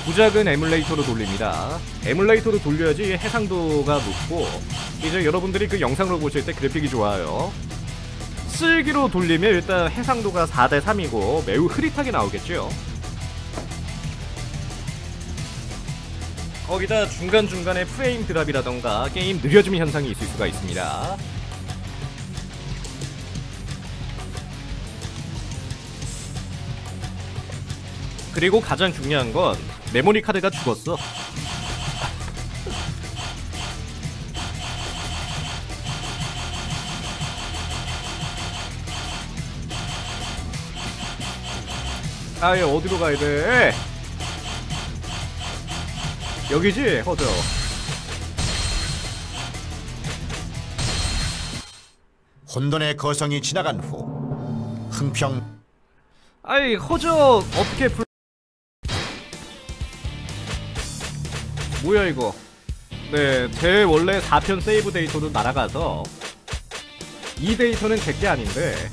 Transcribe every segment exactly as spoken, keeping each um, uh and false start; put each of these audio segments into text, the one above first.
부작은 에뮬레이터로 돌립니다. 에뮬레이터로 돌려야지 해상도가 높고 이제 여러분들이 그 영상으로 보실 때 그래픽이 좋아요. 쓸기로 돌리면 일단 해상도가 사 대 삼이고 매우 흐릿하게 나오겠죠. 거기다 중간중간에 프레임 드랍이라던가 게임 느려짐 현상이 있을 수가 있습니다. 그리고 가장 중요한 건 메모리 카드가 죽었어. 아예 어디로 가야 돼? 여기지? 허저. 혼돈의 거성이 지나간 후 흥평. 아이 허저 어떻게 불... 뭐야 이거. 네, 제 원래 사 편 세이브 데이터도 날아가서 이 데이터는 제 게 아닌데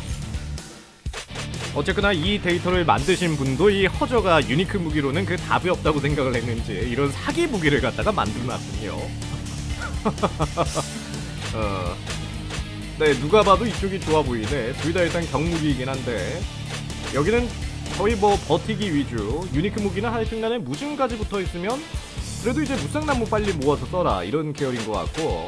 어쨌거나 이 데이터를 만드신 분도 이 허저가 유니크 무기로는 그 답이 없다고 생각을 했는지 이런 사기 무기를 갖다가 만들어놨군요. 어. 네, 누가 봐도 이쪽이 좋아 보이네. 둘 다 일단 경무기이긴 한데 여기는 거의 뭐 버티기 위주. 유니크 무기는 하여튼간에 무증까지 붙어있으면 그래도 이제 무쌍나무 빨리 모아서 써라 이런 계열인 것 같고,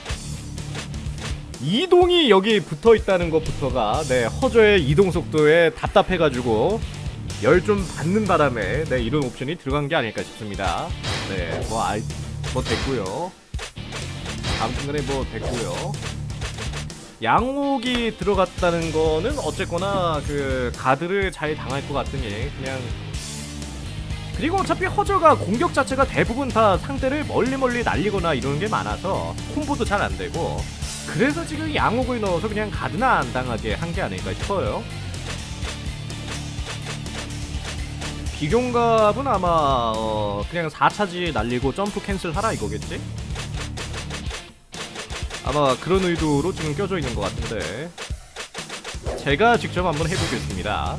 이동이 여기 붙어있다는 것부터가 네 허저의 이동 속도에 답답해가지고 열 좀 받는 바람에 네 이런 옵션이 들어간 게 아닐까 싶습니다. 네 뭐 아이 뭐 됐고요. 아무튼간에 뭐 됐고요. 양옥이 들어갔다는 거는 어쨌거나 그 가드를 잘 당할 것 같으니 그냥. 그리고 어차피 허저가 공격 자체가 대부분 다 상대를 멀리 멀리 날리거나 이러는 게 많아서 콤보도 잘 안 되고, 그래서 지금 양옥을 넣어서 그냥 가드나 안 당하게 한 게 아닐까 싶어요. 비룡갑은 아마 어 그냥 사 차지 날리고 점프 캔슬하라 이거겠지? 아마 그런 의도로 지금 껴져 있는 것 같은데 제가 직접 한번 해보겠습니다.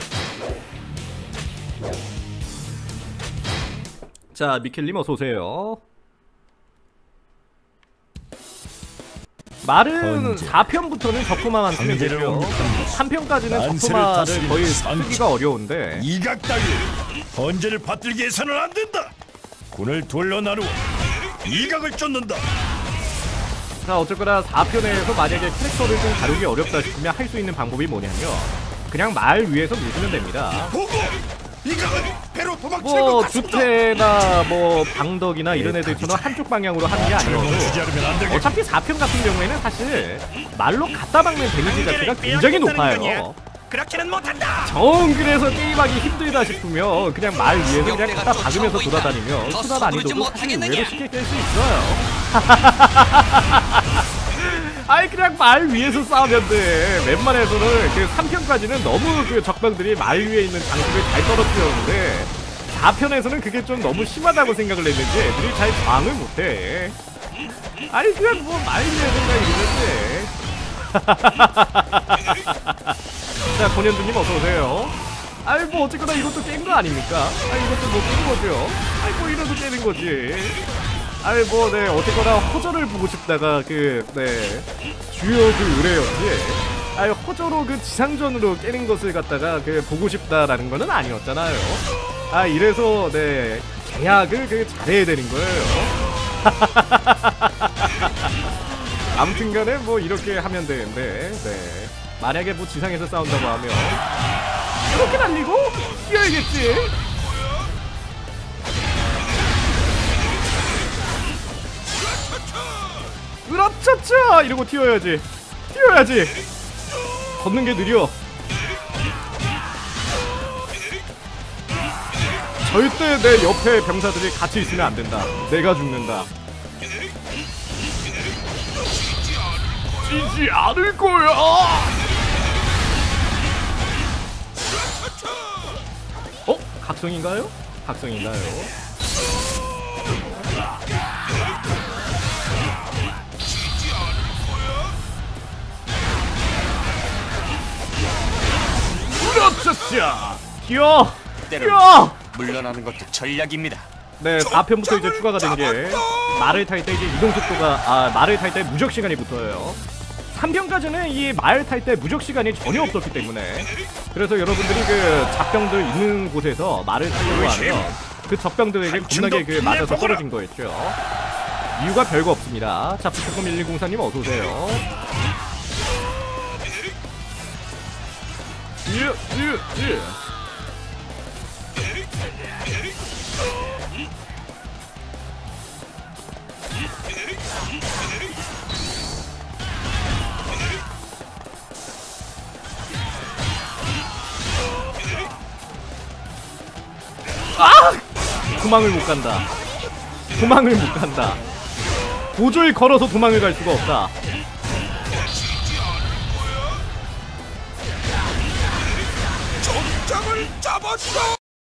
자, 미켈님 어서오세요. 말은 사 편부터는 적토마만 쓰면 되죠. 삼 편까지는 적토마를 거의 쓰기가 어려운데 이각 따위 번제를 받들게 해서는 안 된다. 군을 둘러 나누어 이각을 쫓는다. 자, 어쨌거나 사 편에서 만약에 캐릭터를 좀 다루기 어렵다 싶으면 할 수 있는 방법이 뭐냐면 그냥 말 위에서 누르면 됩니다. 보고! 이각은 배로 도망치는 것 뭐 같습니다. 주태나 뭐 방덕이나 이런 애들처럼 한쪽 방향으로 하는 게 아니어도 어차피 사 편 같은 경우에는 사실 말로 갖다 박는 데미지 자체가 굉장히 높아요. 그렇게는 못한다. 정 그래서 게임하기 힘들다 싶으면 그냥 말 위에서 그냥 갖다 박으면서 돌아다니면 수단 난이도도 사실 의외로 쉽게 깰 수 있어요. 아이 그냥 말 위에서 싸우면 돼. 웬만해서는 그 삼 편까지는 너무 그 적방들이 말 위에 있는 장식을 잘 떨어뜨렸는데 사 편에서는 그게 좀 너무 심하다고 생각을 했는지 애들이 잘 저항을 못해. 아니 그냥 뭐 말 위에 생각 이러는데. 자, 권현두님 어서오세요. 아이 뭐 어쨌거나 이것도 게임 거 아닙니까? 아이 이것도 뭐 깨는 거죠. 아이 뭐 이래도 깨는 거지. 아이 뭐 네 어쨌거나 허저를 보고 싶다가 그 네 주요 그 의뢰였지. 아이 허저로 그 지상전으로 깨는 것을 갖다가 그 보고 싶다라는 거는 아니었잖아요. 아 이래서 네 계약을 그 잘해야 되는 거예요. 아무튼간에 뭐 이렇게 하면 되는데 네 만약에 뭐 지상에서 싸운다고 하면 이렇게 날리고 뛰어야겠지. 으라차차 이러고 튀어야지. 튀어야지. 걷는 게 느려. 절대 내 옆에 병사들이 같이 있으면 안 된다. 내가 죽는다. 지지 않을 거야. 어? 각성인가요? 각성인가요? 으라차차! 튀어! 튀어! 물러나는 것도 전략입니다. 네, 사 편부터 이제 추가가 된 게 말을 탈 때 이제 이동 속도가 아 말을 탈 때 무적 시간이 붙어요. 삼 편까지는 이 말 탈 때 무적 시간이 전혀 없었기 때문에 그래서 여러분들이 그 잡병들 있는 곳에서 말을 타려고 하면 그 적병들에게 겁나게 그 맞아서 떨어진 거였죠. 이유가 별거 없습니다. 자, 부탁금 일일공사님 어서 오세요. 유, 유, 유. 아! 도망을 못 간다. 도망을 못 간다. 도저히 걸어서 도망을 갈 수가 없다. 정장을 잡았어.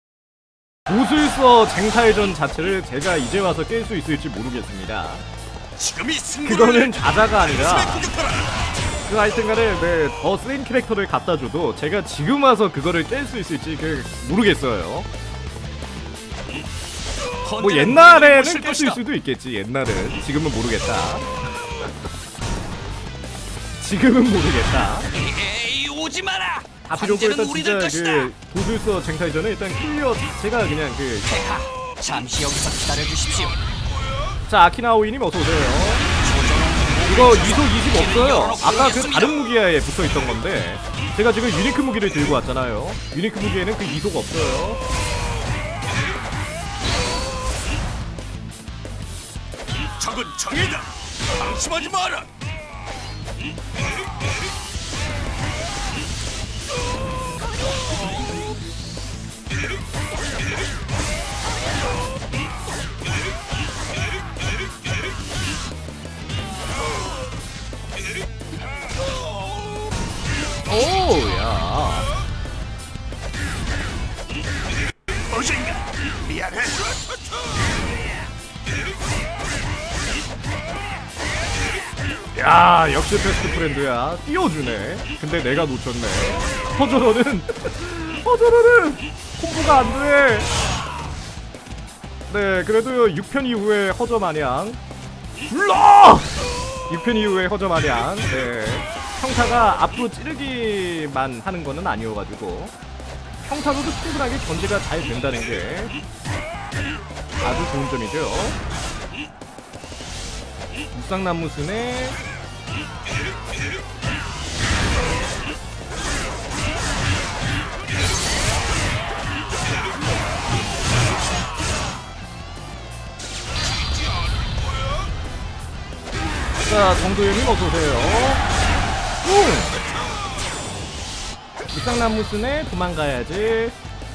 구슬서 쟁탈전 자체를 제가 이제 와서 깰 수 있을지 모르겠습니다. 지금이 승부를 그거는 자자가 아니라 공격하라. 그 하여튼간에 네, 더 센 캐릭터를 갖다줘도 제가 지금 와서 그거를 깰 수 있을지 그 모르겠어요. 뭐 옛날에는 깰 수 있을 수도 있겠지. 옛날은. 지금은 모르겠다. 지금은 모르겠다. 에이, 오지 마라. 다 필요 없고 일단 우리들 진짜 그 도술서 쟁탈전은 일단 클리어 자체가 그냥 그 폐하, 잠시 여기서 기다려 주십시오. 자, 아키나오이님 어서오세요. 이거 이속 이십 없어요. 아까 그 다른 무기에 붙어있던 건데 제가 지금 유니크 무기를 들고 왔잖아요. 유니크 무기에는 그 이속 없어요. 적은 정해다. 방심하지 마라. 오야. 어젠가 미안해. 야, 역시 베스트 프렌드야. 띄워주네. 근데 내가 놓쳤네. 허저러는 허저러는 콤보가 안 돼. 네, 그래도 육 편 이후에 허저 마냥 불러! 육 편 이후에 허저 마냥 네, 평타가 앞으로 찌르기만 하는 거는 아니어가지고 평타로도 충분하게 견제가 잘 된다는 게 아주 좋은 점이죠. 무쌍나무스네. 자, 정도현님 어서오세요. 응! 무쌍나무스네. 도망가야지.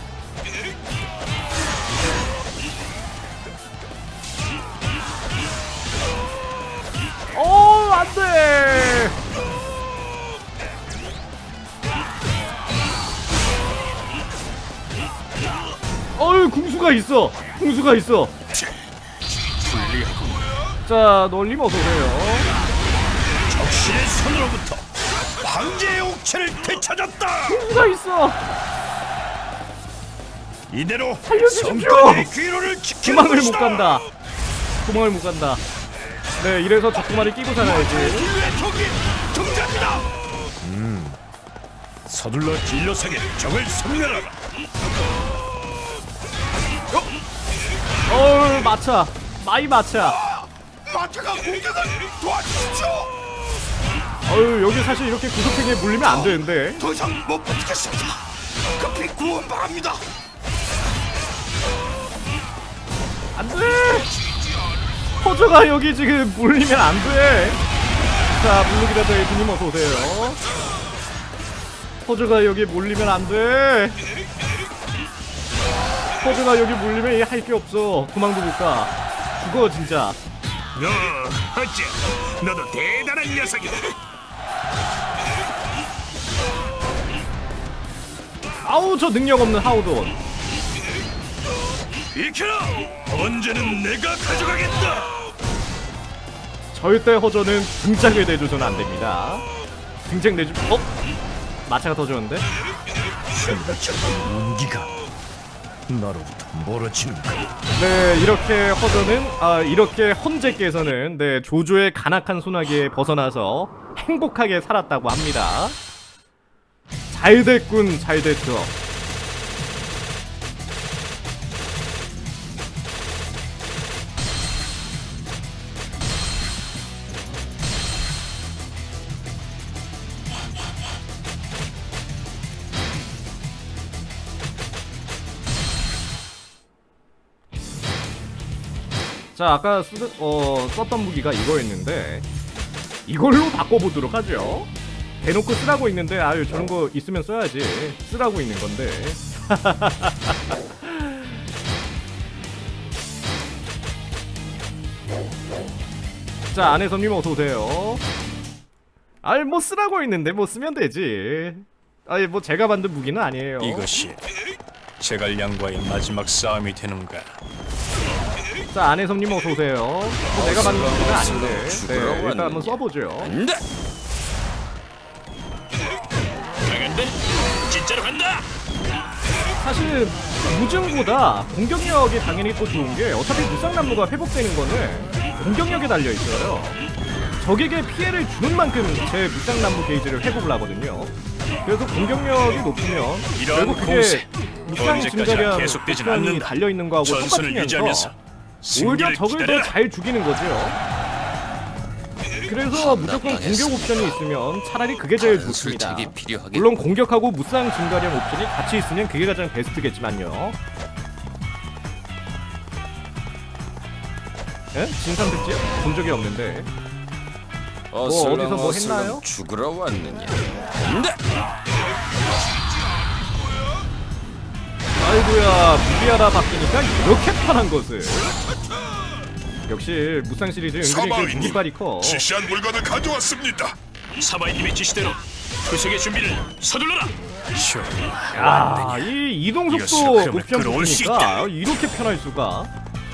어, 안돼. 어이, 궁수가 있어. 궁수가 있어. 자, 널림 어서오세요. 적신의 손으로부터 황제의 옥체를 되찾았다. 궁수가 있어. 이대로 살려주십시오. 성과의 귀로를 지키는 도망을 못 것이다. 간다. 도망을 못 간다. 네, 이래서 적구마를 끼고 살아야지. 인류의 적이 등장합니다. 음, 서둘러 진로상에 적을 섬멸하라. 어우, 마차. 마이 마차. 마차가 공격을 도와주십시오. 어휴, 여기 사실 이렇게 구속행위에 물리면 안 되는데. 더 이상 못 버티겠습니다. 급히 구원 바랍니다. 안 돼! 허저가 여기 지금 물리면 안 돼! 자, 블루기라더 에이프님 어서오세요. 허저가 여기 물리면 안 돼! 허저가 여기 물리면 할 게 없어. 도망도 못 가. 죽어, 진짜. 너 어째 너도 대단한 녀석이다. 아우, 저 능력 없는 하우돈. 비켜라! 언제는 내가 가져가겠다. 절대 허저는 등짝을 내줘서는 안 됩니다. 등짝 내주, 어? 마차가 터졌는데? 생각해보니 운기가 나로부터 멀어지는가? 네, 이렇게 허전은 아 이렇게 헌제께서는 네 조조의 간악한 소나기에 벗어나서 행복하게 살았다고 합니다. 잘 됐군, 잘 됐어. 자, 아까 쓰, 어, 썼던 무기가 이거였는데 이걸로 바꿔보도록 하죠. 대놓고 쓰라고 있는데 아유 저런 거 있으면 써야지. 쓰라고 있는 건데. 자, 안혜선님 어서오세요. 아이 뭐 쓰라고 있는데 뭐 쓰면 되지. 아이 뭐 제가 만든 무기는 아니에요. 이것이 제갈량과의 마지막 싸움이 되는가? 자, 안혜성님 어서오세요. 뭐 내가 만든 무기는 아닌데 네, 일단 한번 써보죠. 간다! 강한데? 진짜로 간다! 사실 무증보다 공격력이 당연히 또 좋은게 어차피 무쌍나무가 회복되는 거는 공격력에 달려있어요. 적에게 피해를 주는 만큼 제 무쌍나무 게이지를 회복을 하거든요. 그래서 공격력이 높으면 결국 그게 무쌍 증가량 계속되진 옵션이 않는다. 달려있는 거하고 전선을 유지하면서 똑같으면서 오히려 적을 더 잘 죽이는 거죠. 그래서 무조건 공격 옵션이 있으면 차라리 그게 제일 좋습니다. 물론 공격하고 무쌍 증가량 옵션이 같이 있으면 그게 가장 베스트겠지만요. 예? 진상 특집? 본 적이 없는데. 뭐 어디서 뭐 했나요? 죽으러 왔느냐? 아이고야, 무비하다 바뀌니까 이렇게 편한 것을. 역시 무쌍 시리즈 은근히 그 무기빨이 커. 시시한 물건을 가져왔습니다. 사바이님의 지시대로 투색의 준비를 서둘러라. 야, 이 이동 이것을 속도 흐름을 옵션 끌어올 수 붙으니까 이렇게 편할 수가.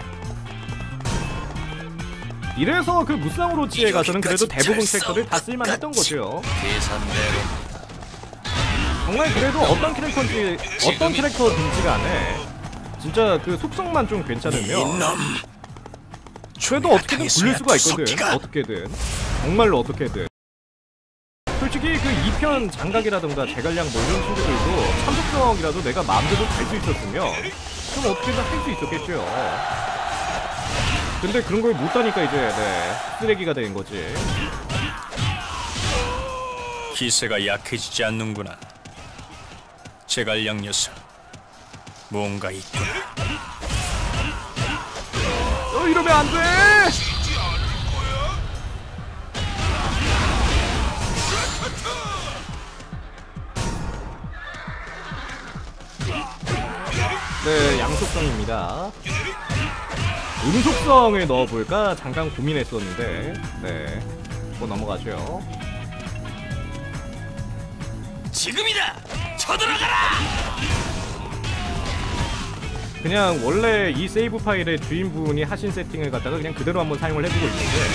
이래서 그 무쌍으로치에 가서는 그래도 대부분 캐릭터를 다 쓸만했던 거죠. 계산대로 정말 그래도 어떤 캐릭터인지 어떤 캐릭터든지 간에 진짜 그 속성만 좀 괜찮으면 그래도 어떻게든 굴릴 수가 있거든. 어떻게든 정말로 어떻게든. 솔직히 그 이 편 장각이라던가 제갈량 뭐 이런 친구들도 참속성이라도 내가 마음대로 갈 수 있었으면 좀 어떻게든 할 수 있었겠죠. 근데 그런 걸 못하니까 이제 네 쓰레기가 된 거지. 기세가 약해지지 않는구나. 제갈량 녀석 뭔가 있구나. 어, 이러면 안 돼! 네, 양속성입니다. 음속성을 넣어볼까 잠깐 고민했었는데 네, 뭐 넘어가죠. 지금이다. 쳐들어가라. 그냥 원래 이 세이브 파일의 주인분이 하신 세팅을 갖다가 그냥 그대로 한번 사용을 해주고 있는데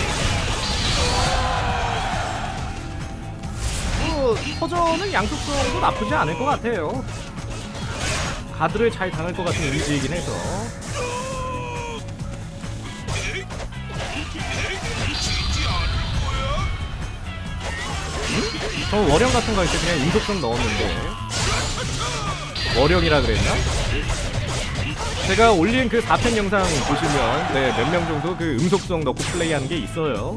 뭐 터전은 양속성도 나쁘지 않을 것 같아요. 가드를 잘 당할 것 같은 이미지이긴 해서. 저 월형 같은 거 이제 그냥 음속성 넣었는데 월형이라 그랬나? 제가 올린 그 사 편 영상 보시면 네, 몇 명 정도 그 음속성 넣고 플레이하는 게 있어요.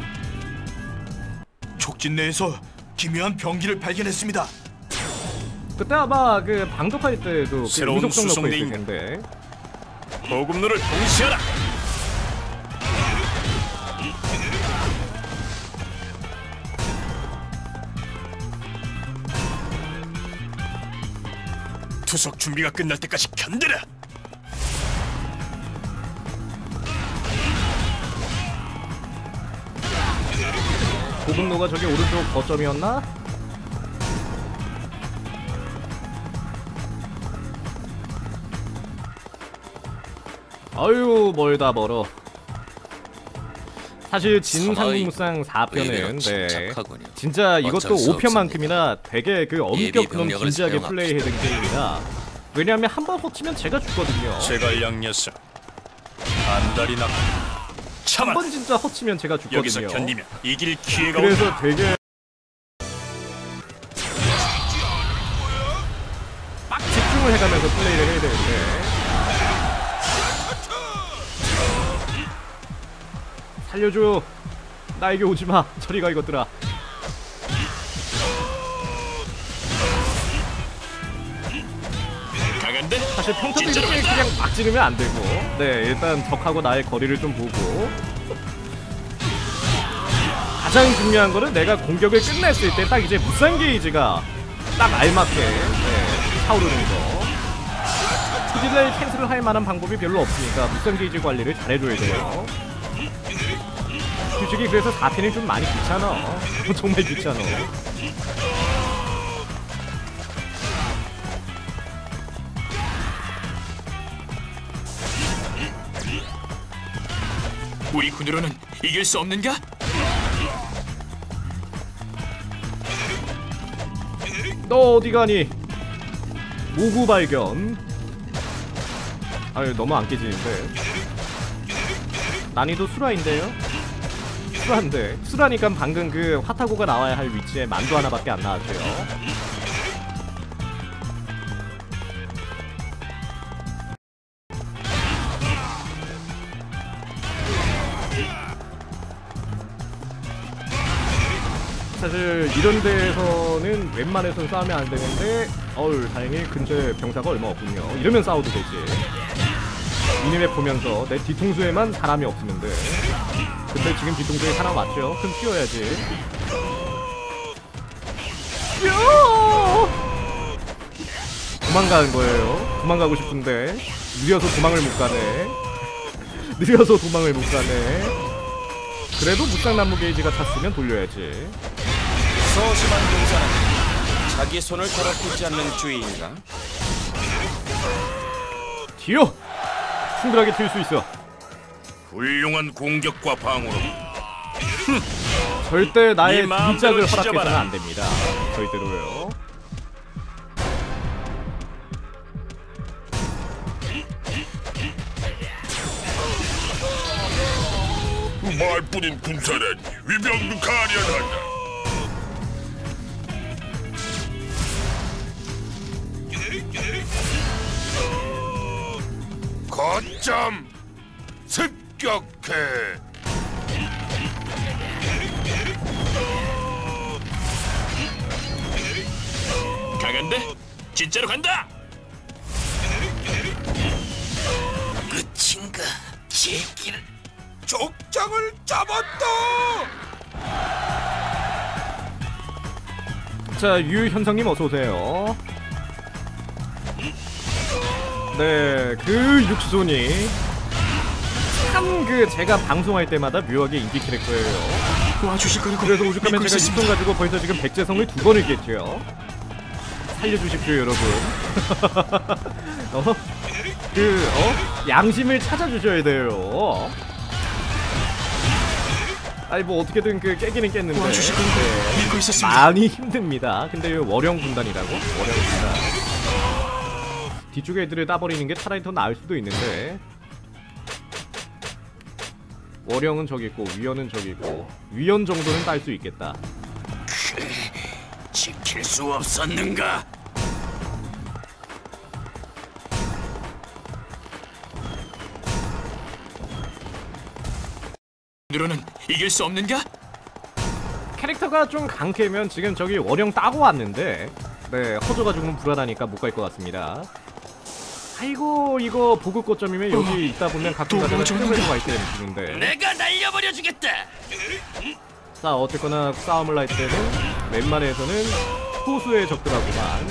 촉진 내에서 기묘한 병기를 발견했습니다. 그때 아마 그 방독할 때도 그 새로운 음속성 넣고 있을 수송대인가? 텐데. 보급로를 동시하라. 투석 준비가 끝날 때까지 견뎌라. 고분노가 저기 오른쪽 거점이었나? 아유 멀다 멀어. 사실 진상무쌍 사 편은 네 진짜 이것도 오 편만큼이나 되게 그 엄격ном 진지하게 플레이해야 되는 게임이라 왜냐하면 한 번 허치면 제가 죽거든요. 제갈량 녀석 한 달이 남. 한 참아. 번 진짜 허치면 제가 여기서 죽거든요. 견디면 이길 기회가 온다. 그래서 되게 막 집중을 해가면서 플레이를 해야 되는데 살려줘. 나에게 오지마. 저리가 이것들아. 강한데? 사실 평타도 진짜로 이렇게 간다. 그냥 막 지르면 안 되고, 네, 일단 적하고 나의 거리를 좀 보고, 가장 중요한 거는 내가 공격을 끝냈을 때 딱 이제 무쌍 게이지가 딱 알맞게 네, 차오르는 거. 투딜레이 캔슬을 할 만한 방법이 별로 없으니까 무쌍 게이지 관리를 잘해줘야 돼요. 솔직히 그래서 사 펜이 좀 많이 귀찮아. 정말 귀찮아. 우리 군으로는 이길 수 없는가? 너 어디 가니? 모구 발견. 아유 너무 안 깨지는데. 난이도 수라인데요? 수라인데 수라니까 방금 그 화타고가 나와야 할 위치에 만두 하나밖에 안 나왔죠. 사실 이런 데에서는 웬만해서는 싸우면 안 되는데 어우 다행히 근처에 병사가 얼마 없군요. 이러면 싸워도 되지. 미니맵 보면서 내 뒤통수에만 사람이 없으면 돼. 근데 지금 뒤통수에 사람 왔죠? 그럼 튀어야지. 야! 도망가는 거예요. 도망가고 싶은데 느려서 도망을 못 가네. 느려서 도망을 못 가네. 그래도 묵상나무 게이지가 탔으면 돌려야지. 소심한 군사는 자기 손을 더럽히지 않는 주의인가? 튀어! 충분하게 튈 수 있어. 훌륭한 공격과 방어로 절대 나의 네 마음대로 등짝을 허락해서는 찢어봐라. 안 됩니다. 절대로요. 말뿐인 군사는 위병도 가련한다. 거점 습격해. 강한데? 진짜로 간다! 끝인가? 제끼를 족장을 잡았다. 자, 유현성님 어서오세요. 네, 그 육수존이 참 그 제가 방송할 때마다 묘하게 인기 캐릭터예요. 도와주실 거라고 그래서 오죽하면 믿고 제가 있었습니다. 육성 가지고 벌써 지금 백제성을 두 번을 깼죠. 살려주십시오 여러분. 어? 그 어? 양심을 찾아주셔야 돼요. 아니 뭐 어떻게든 그 깨기는 깼는데 도와주실 거라고 네, 믿고 있었습니다. 많이 힘듭니다. 근데 이 월영 군단이라고? 월영 군단 뒤쪽에 애들을 따버리는 게 차라리 더 나을 수도 있는데 월영은 저기 있고 위연은 저기 있고 위연 정도는 딸 수 있겠다. 지킬 수 없었는가? 군으로는 이길 수 없는가? 캐릭터가 좀 강캐면 지금 저기 월영 따고 왔는데 네 허져가지고는 불안하니까 못 갈 것 같습니다. 아이고 이거 보급 거점이면 여기 있다 보면 가끔 가다가 트레블에서 갈 때는 느낌인데 내가 날려버려 주겠다. 자 어쨌거나 싸움을 할 때는 웬만해서는 소수의 적들하고만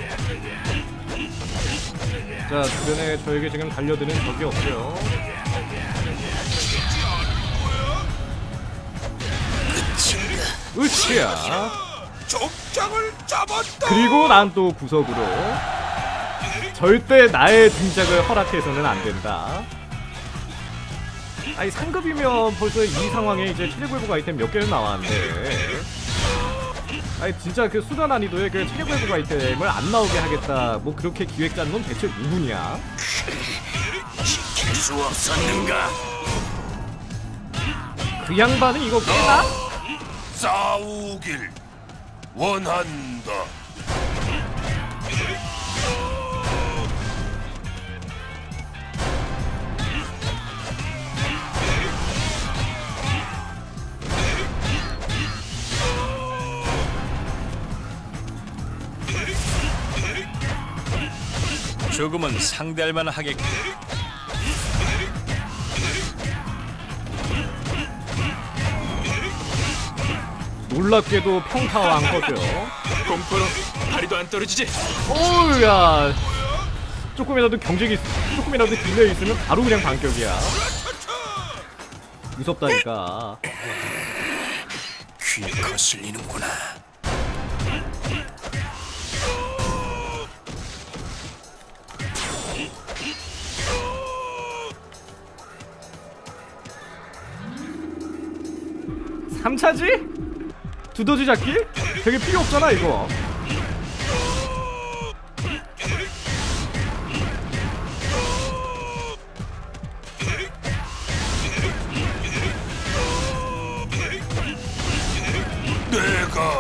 자 주변에 저에게 지금 달려드는 적이 없고요. 으쌰. 족장을 잡았다. 그리고 난 또 구석으로 절대 나의 등장을 허락해서는 안 된다. 아니 상급이면 벌써 이 상황에 이제 체력 회복 아이템 몇 개는 나왔는데, 아니 진짜 그 수단 난이도에 그 체력 회복 아이템을 안 나오게 하겠다, 뭐 그렇게 기획 짜는 건 대체 누구냐? 지킬 수 없었는가? 그 양반은 이거 깨나? 싸우길 원한다. 조금은 상대할 만하겠군. 놀랍게도 평타왕 거죠. 공포로 다리도 안 떨어지지? 어우야, 조금이라도 경직이, 조금이라도 딜레이 있으면 바로 그냥 반격이야. 무섭다니까. 귀에 거슬리는구나. 삼 차지? 두더지 잡기? 되게 필요 없잖아 이거. 내가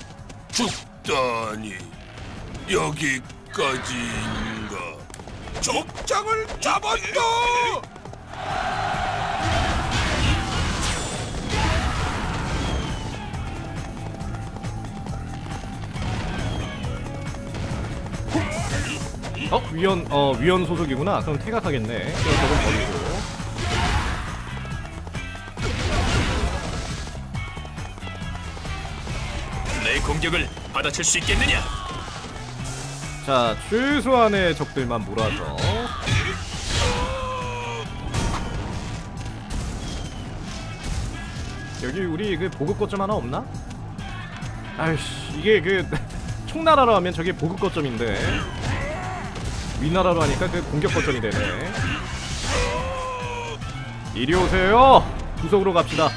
죽다니 여기까지인가. 족장을 잡았다. 어? 위원, 어, 위원 소속이구나. 그럼 퇴각하겠네. 그럼 저건 버리고. 내 공격을 받아칠 수 있겠느냐? 자, 최소한의 적들만 몰아서. 여기 우리 그 보급 거점 하나 없나? 아이씨, 이게 그 총나라로 하면 저게 보급 거점인데 위나라로 하니까 그 공격 거점이 되네. 이리 오세요. 구석으로 갑시다.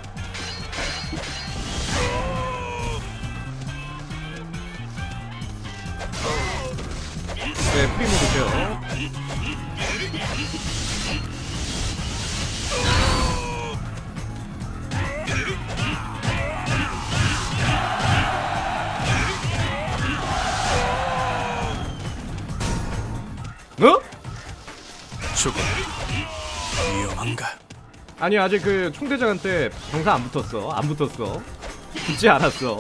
네, 프리모드죠. 어? 조금 위험한가? 아니 아직 그 총대장한테 병사 안 붙었어. 안 붙었어. 붙지 않았어.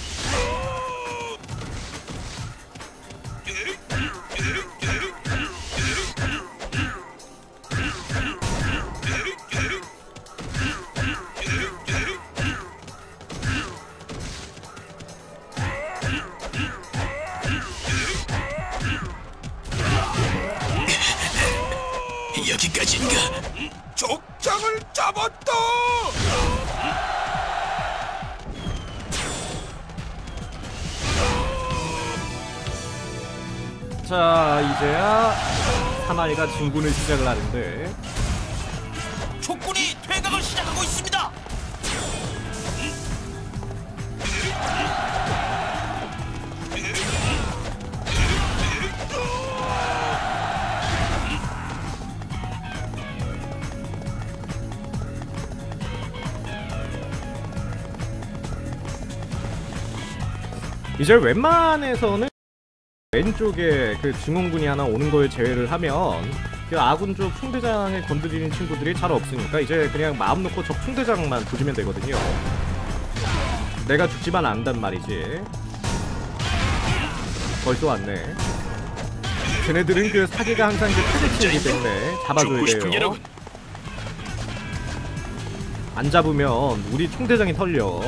여기까지인가? 족장을 잡았다. 자, 이제야 사나이가 진군을 시작을 하는데, 족군이 퇴각을 시작하고 있습니다. 이제 웬만해서는 왼쪽에 그 증원군이 하나 오는 걸 제외를 하면 그 아군 쪽 총대장을 건드리는 친구들이 잘 없으니까 이제 그냥 마음 놓고 적 총대장만 조지면 되거든요. 내가 죽지만 않는단 말이지. 벌써 왔네. 쟤네들은 그 사기가 항상 그 타겟이기 때문에 잡아줘야 돼요. 안 잡으면 우리 총대장이 털려.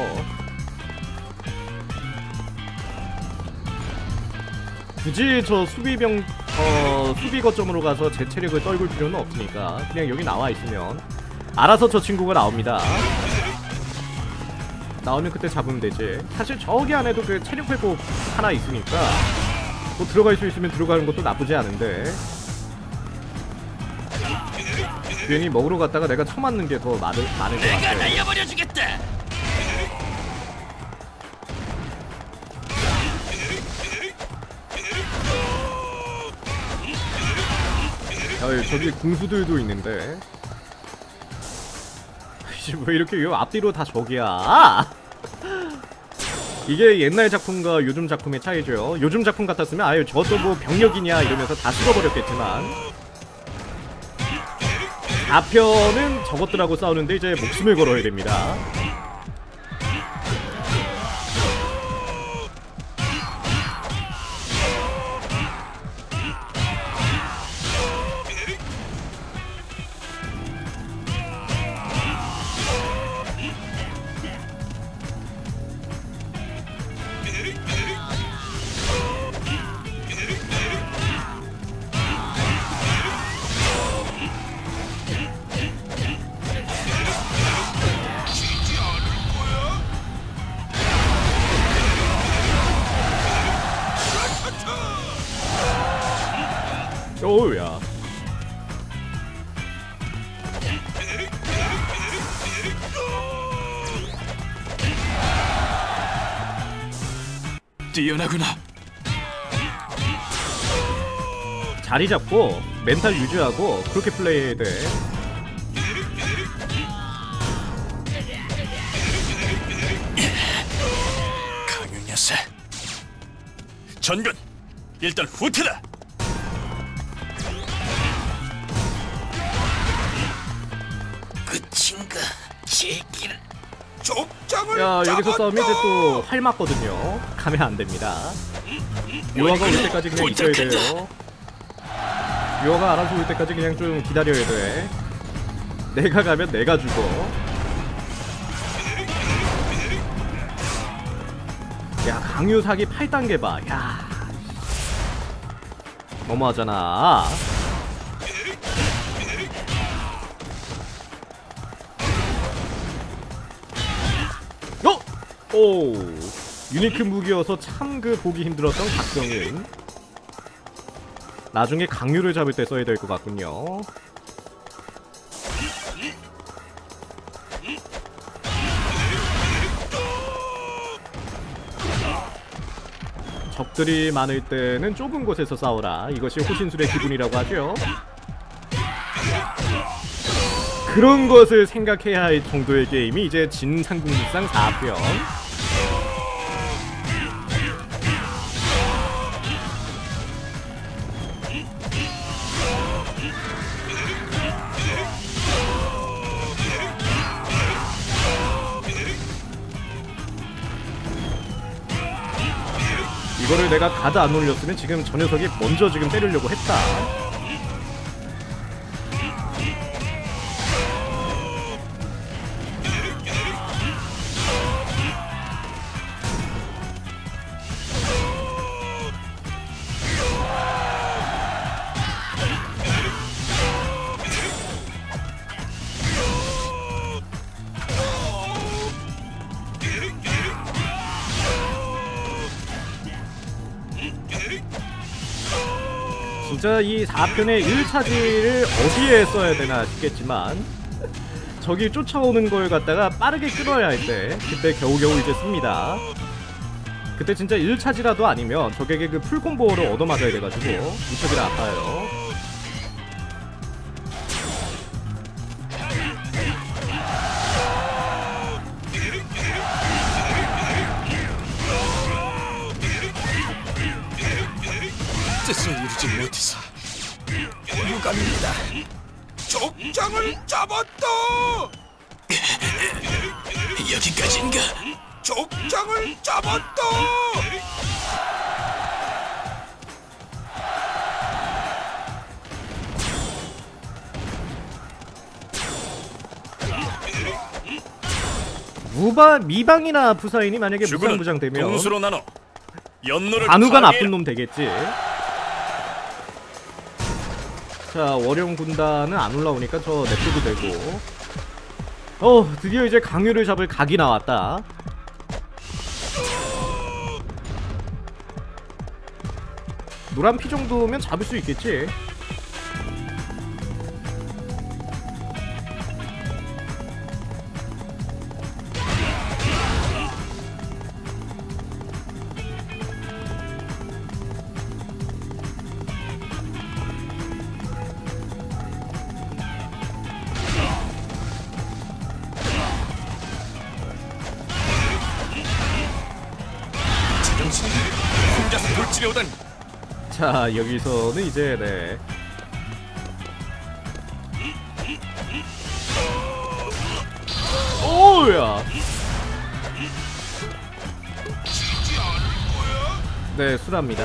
굳이 저 수비병, 어, 수비 거점으로 가서 제 체력을 떨굴 필요는 없으니까 그냥 여기 나와 있으면 알아서 저 친구가 나옵니다. 나오면 그때 잡으면 되지. 사실 저기 안에도 그 체력 회복 하나 있으니까 뭐 들어갈 수 있으면 들어가는 것도 나쁘지 않은데 괜히 먹으러 갔다가 내가 처맞는 게 더 많을, 많을 것 내가 같아. 날려버려 주겠다. 야, 저기 궁수들도 있는데 왜 이렇게 요 앞뒤로 다 적이야? 이게 옛날 작품과 요즘 작품의 차이죠. 요즘 작품 같았으면 아유 저도 뭐 병력이냐 이러면서 다 쓸어버렸겠지만 사 편은 저것들하고 싸우는데 이제 목숨을 걸어야 됩니다. 어우야. 뛰어나구나. 자리 잡고 멘탈 유지하고 그렇게 플레이해야 돼. 강윤 녀석. 전군 일단 후퇴다. 끝인가? 제길. 족장을 야 여기서 잡았다. 싸우면 이제 또 활 맞거든요. 가면 안 됩니다. 요아가 올 때까지 그냥 있어야 돼요. 요아가 알아서 올 때까지 그냥 좀 기다려야 돼. 내가 가면 내가 죽어. 야 강유 사기 팔 단계 봐. 야 너무하잖아. 어? 오 유니크 무기여서 참 그 보기 힘들었던 박정인. 나중에 강유를 잡을 때 써야 될 것 같군요. 적들이 많을 때는 좁은 곳에서 싸우라. 이것이 호신술의 기분이라고 하죠. 그런 것을 생각해야 할 정도의 게임이 이제 진상국무상 사 편. 이거를 내가 가드 안 올렸으면 지금 저 녀석이 먼저 지금 때리려고 했다. 진짜 이 사 편의 일 차지를 어디에 써야 되나 싶겠지만 저기 쫓아오는 걸 갖다가 빠르게 끊어야 할 때 그때 겨우겨우 이제 씁니다. 그때 진짜 일 차지라도 아니면 적에게 그 풀콤보를 얻어맞아야 돼가지고 무척이나 아파요. 뜻을 이루지 못해서 유감입니다. 족장을 잡았다. 여기까지인가? 족장을 잡았다. 무바 미방이나 부사인이 만약에 무상부장 되면 동수로 나눠 연노를 관우가 파괴해라. 나쁜 놈 되겠지. 자 월영 군단은 안 올라오니까 저 냅두도 되고. 어 드디어 이제 강유를 잡을 각이 나왔다. 노란 피 정도면 잡을 수 있겠지. 제정신 혼자서 돌진해 오다니. 자, 여기서는 이제 네. 오우야. 네, 수라입니다.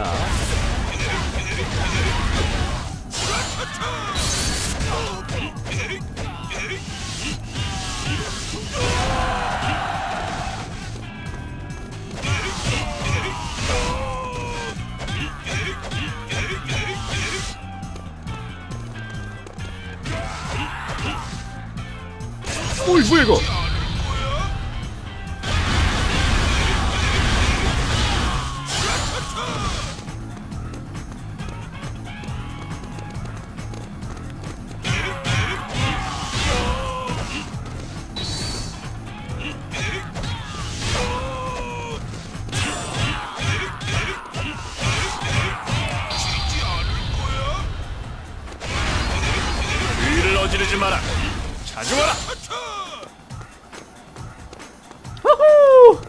오이 뭐야 이거? 위를 어지르지 마라. 자주 와라. 후후!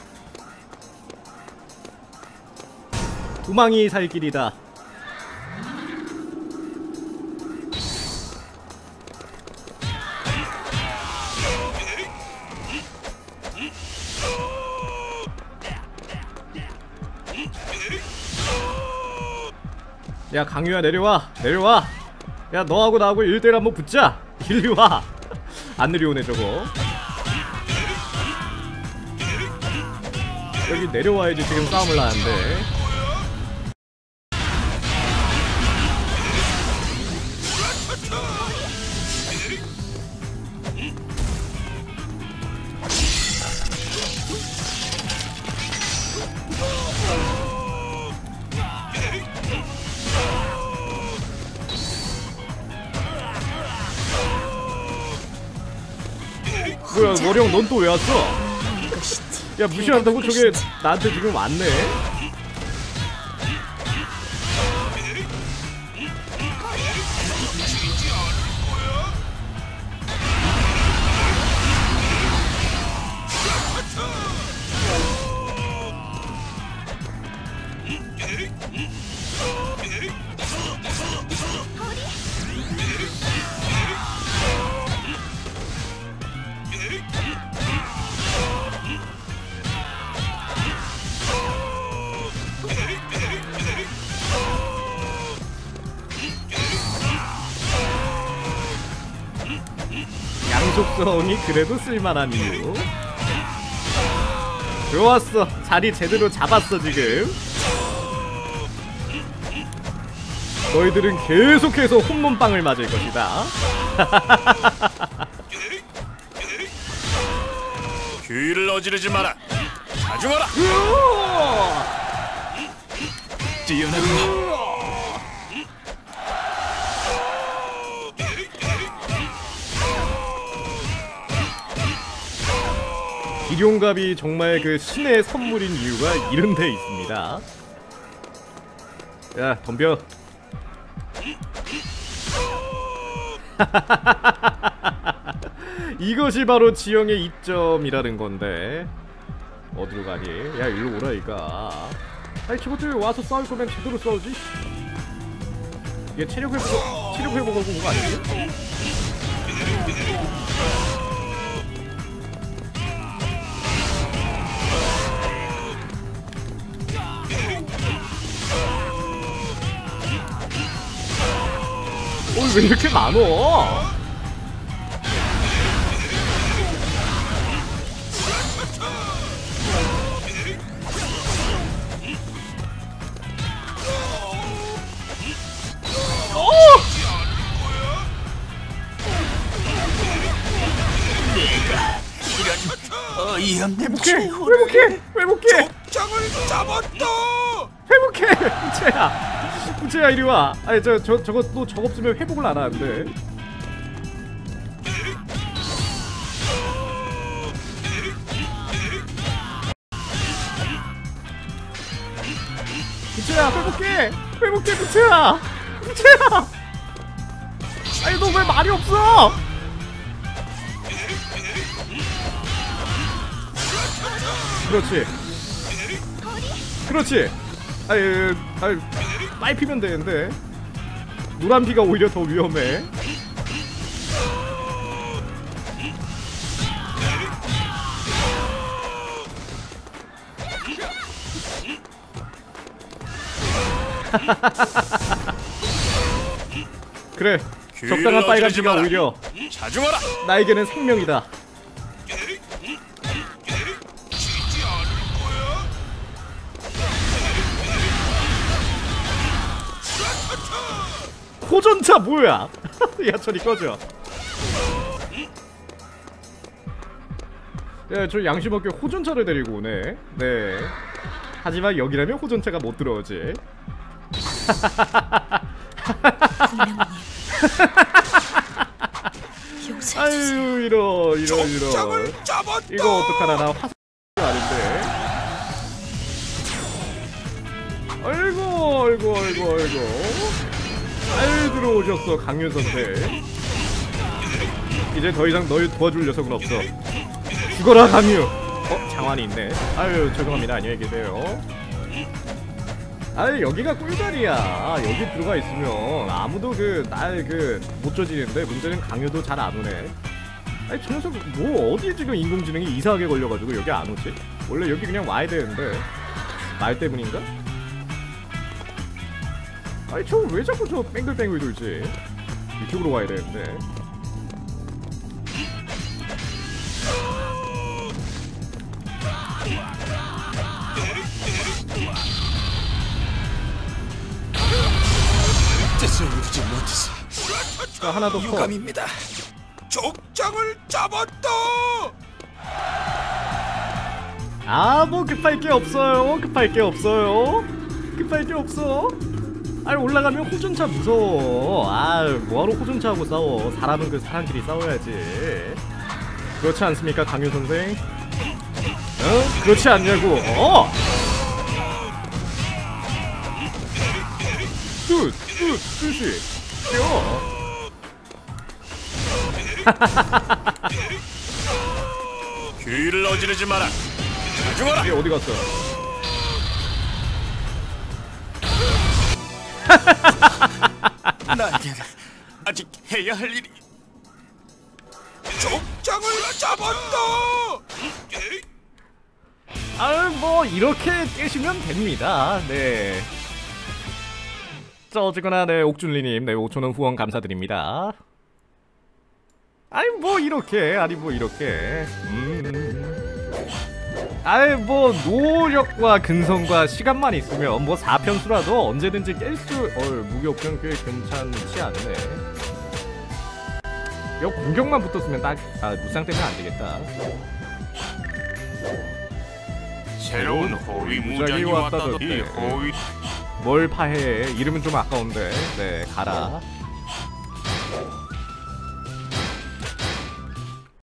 우망이 살 길이다. 야, 강유야 내려와. 내려와. 야, 너하고 나하고 일 대일 한번 붙자. 이리 와. 안 내려오네 저거. 여기 내려와야지 지금 싸움을 하는데. 뭐야, 머령 넌 또 왜 왔어? 야, 무시한다고 저게 나한테 지금 왔네? 양속성이 그래도 쓸만한 이유. 좋았어. 자리 제대로 잡았어 지금. 너희들은 계속해서 홈런빵을 맞을 것이다. 귀를 어지르지 마라. 자주 와라. 뛰어나구나. 기룡갑이 정말 그 신의 선물인 이유가 이런 데 있습니다. 야, 덤벼. 이것이 바로 지형의 이점이라는 건데. 어디로 가니? 야, 일로 오라 이가. 아니, 저것들 와서 싸울 거면 제대로 싸우지. 이게 체력 회복, 체력 회복하고 온 거 아니지? 어, 왜 이렇게 많어? 어이없는 회복해! 최후를. 회복해! 회복해! 족장을 잡았다. 회복해 부채야. 부채야 이리 와. 아니 저 저 저거 또 저거 없으면 회복을 안 하는데. 부채야 회복해. 회복해 부채야. 부채야. 아니 너 왜 말이 없어? 그렇지. 그렇지. 아유, 아유, 빨리 피면 되는데. 노란 피가 오히려 더 위험해. 그래. 적당한 빨간 피가 오히려 자중하라. 나에게는 생명이다. 호전차 뭐야? 야 저리 꺼져. 야 저 양심 없게 호전차를 데리고 오네. 네. 하지만 여기라면 호전차가 못 들어오지. 아유 이러 이러 이러. 족장을 잡았다. 이거 어떡하나 나 화살 아닌데. 아이고 아이고 아이고 아이고. 잘 들어오셨어 강윤 선생. 이제 더 이상 널 도와줄 녀석은 없어. 죽어라 강유. 어? 장관이 있네. 아유 죄송합니다. 안녕히 계세요. 아유 여기가 꿀자리야. 여기 들어가 있으면 아무도 그 날 그 못 저지는데 문제는 강유도 잘 안 오네. 아니 저 녀석 뭐 어디 지금 인공지능이 이상하게 걸려가지고 여기 안 오지? 원래 여기 그냥 와야 되는데 말 때문인가? 아니 저 왜 자꾸 저 뱅글뱅글 돌지? 이쪽으로 와야 되는데. 뜻을 이루지 못해서 자 하나 더 커. 유감입니다. 족장을 잡았다. 아 뭐 급할 게 없어요. 급할 게 없어요. 급할 게 없어. 아니 올라가면 호전차 무서워. 아 뭐하러 호전차하고 싸워. 사람은 그 사람끼리 싸워야지. 그렇지 않습니까 강유 선생? 어? 그렇지 않냐고. 어? 뚜! 뚜! 뚜시! 뛰어! 귀를 어지르지 마라. 자중하라. 얘 어디 갔어? 나에게는 아직 해야 할 일이. 족장을 잡았다. 아 뭐 이렇게 깨시면 됩니다. 네. 자 어쨌거나 네 옥준리님 네 오천 원 후원 감사드립니다. 아니 뭐 이렇게 아니 뭐 이렇게 음. 아이 뭐 노력과 근성과 시간만 있으면 뭐 사 편수라도 언제든지 깰 수. 어 무기업경 꽤 괜찮지 않네. 이거 공격만 붙었으면 딱 아 무쌍 때문에 안 되겠다. 새로운 호위 무작위 무장이 왔다던데. 왔다던데. 호위 뭘 파해? 이름은 좀 아까운데. 네 가라.